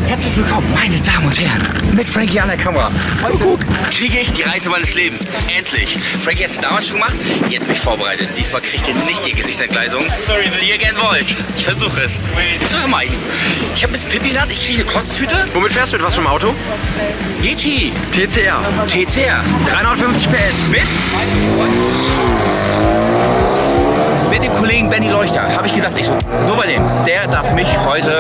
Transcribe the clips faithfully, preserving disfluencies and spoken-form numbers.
Herzlich willkommen, meine Damen und Herren, mit Frankie an der Kamera. Heute kriege ich die Reise meines Lebens. Endlich. Frankie hat es damals schon gemacht, jetzt bin ich vorbereitet. Diesmal kriegt ihr nicht die Gesichtsentgleisung, die ihr gern wollt. Ich versuche es zu vermeiden. Ich habe ein bisschen Pipi in der Hand, ich kriege eine Kotztüte. Womit fährst du mit was vom Auto? G T. T C R. T C R. dreihundertfünfzig P S. Mit? Mit dem Kollegen Benny Leuchter habe ich gesagt, ich so, nur bei dem. Der darf mich heute...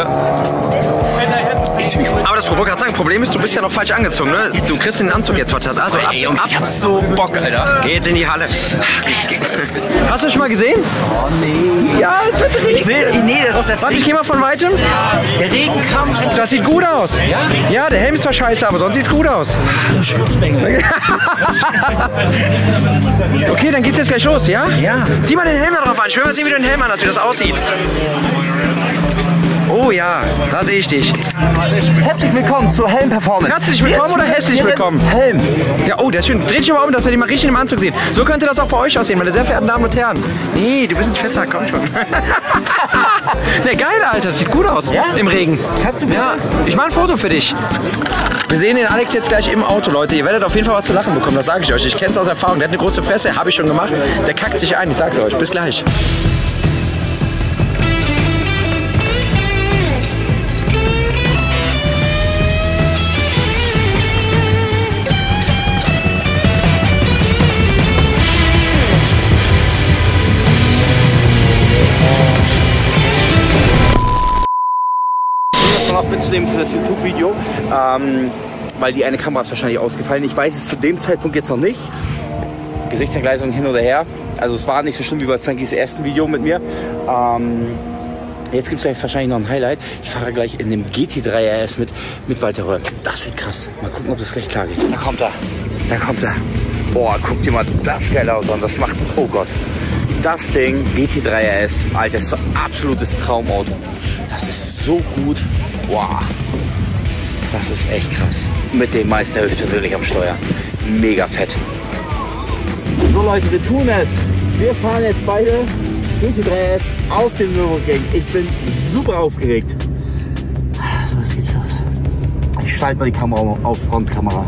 Aber das wollte gerade sagen, Problem ist, du bist ja noch falsch angezogen, ne? Du kriegst den Anzug jetzt vertan. Also ab, Ey, Jungs, ab. ich hab so Bock, Alter. Geht in die Halle. Hast du schon mal gesehen? Oh nee. Ja, es wird richtig. Ich will, nee, das, das Warte, ich geh mal von weitem. Der Regen kam. Das sieht gut aus. Ja? Ja, der Helm ist zwar scheiße, aber sonst sieht's gut aus. Ah, Schmutzbengel. Okay, dann geht's jetzt gleich los, ja? Ja. Zieh mal den Helm da drauf an. Ich will mal sehen, wie du den Helm an hast, wie das aussieht. Oh ja, da sehe ich dich. Herzlich willkommen zur Helm-Performance. Herzlich willkommen oder hässlich willkommen? Helm. Ja, oh, der ist schön. Dreht dich mal um, dass wir den mal richtig im Anzug sehen. So könnte das auch bei euch aussehen, meine sehr verehrten Damen und Herren. Nee, du bist ein Fetzer, komm schon. Ne, geil, Alter, das sieht gut aus. Ja? Im Regen. Kannst du bitte? Ja, ich mache ein Foto für dich. Wir sehen den Alex jetzt gleich im Auto, Leute. Ihr werdet auf jeden Fall was zu lachen bekommen, das sage ich euch. Ich kenne es aus Erfahrung. Der hat eine große Fresse, habe ich schon gemacht. Der kackt sich ein, ich sag's euch. Bis gleich. Noch mitzunehmen für das YouTube-Video, ähm, weil die eine Kamera ist wahrscheinlich ausgefallen. Ich weiß es zu dem Zeitpunkt jetzt noch nicht. Gesichtsentgleisung hin oder her. Also es war nicht so schlimm wie bei Frankies ersten Video mit mir. Ähm, jetzt gibt es wahrscheinlich noch ein Highlight. Ich fahre gleich in dem G T drei R S mit, mit Walter Röll. Das wird krass. Mal gucken, ob das gleich klar geht. Da kommt er. Da kommt er. Boah, guck dir mal das geile Auto an. Das macht, oh Gott. Das Ding, G T drei R S, Alter, ist so ein absolutes Traumauto. Das ist so gut. Wow, das ist echt krass. Mit dem Meister höchstpersönlich am Steuer. Mega fett. So Leute, wir tun es. Wir fahren jetzt beide G T drei R S auf dem Nürburgring. Ich bin super aufgeregt. So, was geht's los? Ich schalte mal die Kamera auf Frontkamera.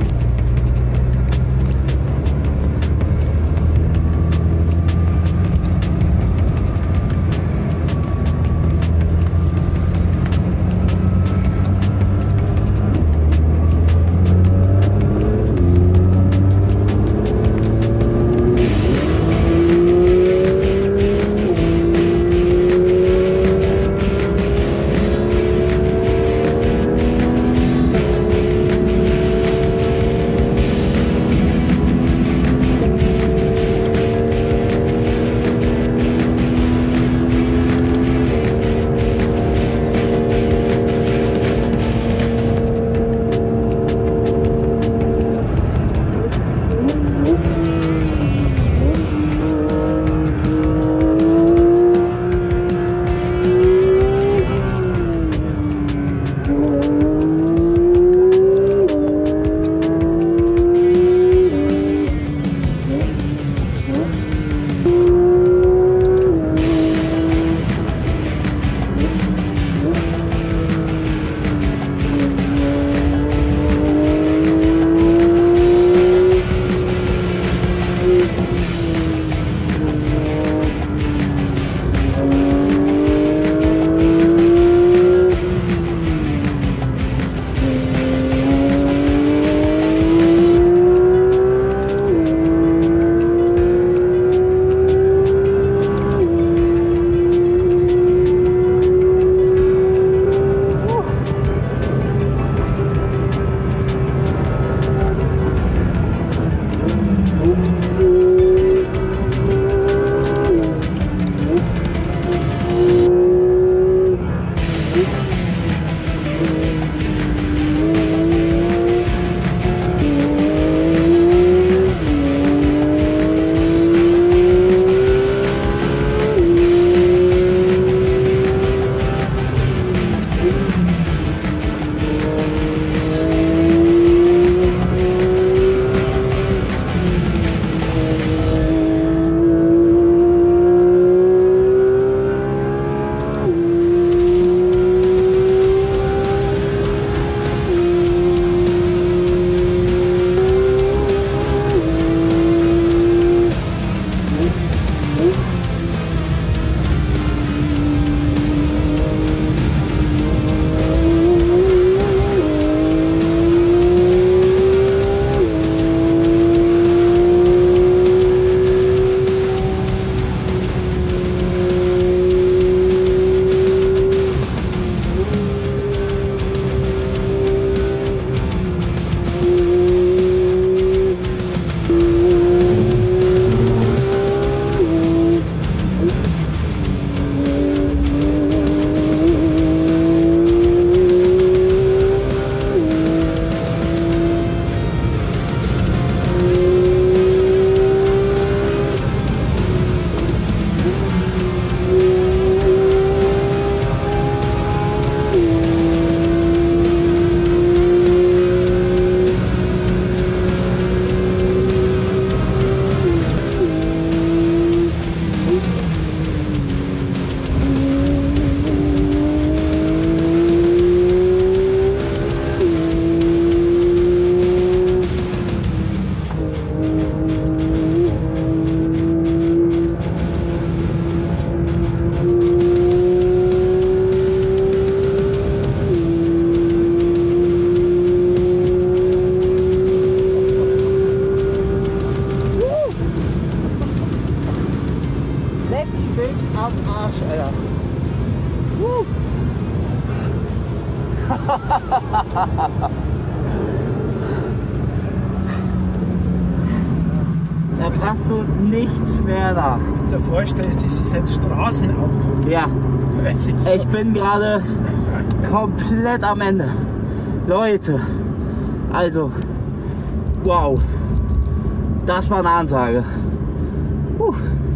Da passt so nichts mehr nach. Wenn du dir vorstellst, das ist ein Straßenauto. Ja, ich bin gerade komplett am Ende. Leute, also, wow, das war eine Ansage. Huh.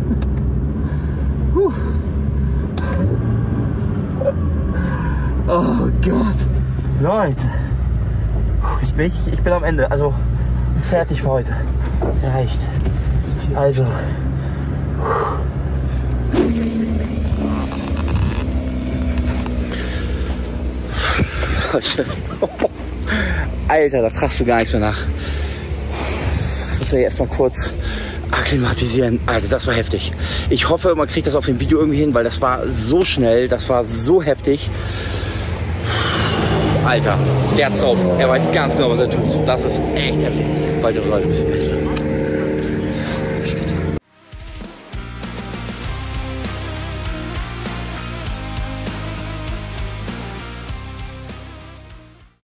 Huh. Oh Gott, Leute, ich bin, ich bin am Ende, also fertig für heute, reicht. Also, Alter, da fragst du gar nichts mehr nach. Ich muss ja erstmal kurz akklimatisieren. Alter, das war heftig. Ich hoffe, man kriegt das auf dem Video irgendwie hin, weil das war so schnell, das war so heftig. Alter, der hat's drauf. Er weiß ganz genau, was er tut. Das ist echt heftig. Walter, Leute, bis